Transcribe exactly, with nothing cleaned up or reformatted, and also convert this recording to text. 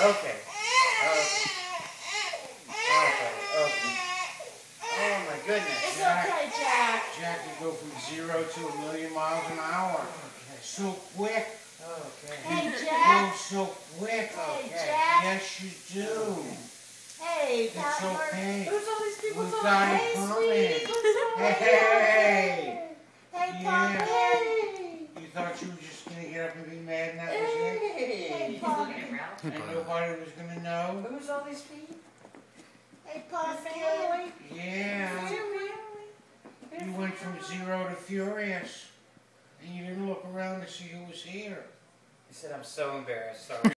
Okay. Okay. Okay. Okay. Oh my goodness. It's Jack, okay, Jack. Jack, you go from zero to a million miles an hour. Okay. So quick. Okay. Hey, You Jack. go so quick. Hey, Okay. Jack. Yes, you do. Hey, It's Pat. okay. Who's all these people We've talking? got it Hey, coming. sweetie. What's up? Hey. Hey, Yeah. Pumpkin. You thought you were just gonna get up and be mad and that was it? Hey, He's looking Pumpkin. at Ralph. And nobody was gonna know? Who's all these people? Hey, Pumpkin. Yeah. You went from zero to furious. And you didn't look around to see who was here. He said, I'm so embarrassed. Sorry.